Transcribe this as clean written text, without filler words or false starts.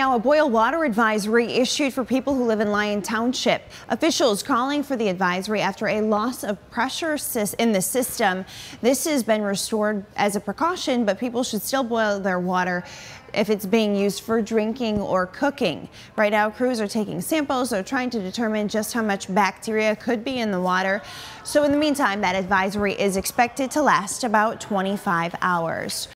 Now, a boil water advisory issued for people who live in Lyon Township. Officials calling for the advisory after a loss of pressure in the system. This has been restored as a precaution, but people should still boil their water if it's being used for drinking or cooking. Right now, crews are taking samples. They're trying to determine just how much bacteria could be in the water. So in the meantime, that advisory is expected to last about 25 hours.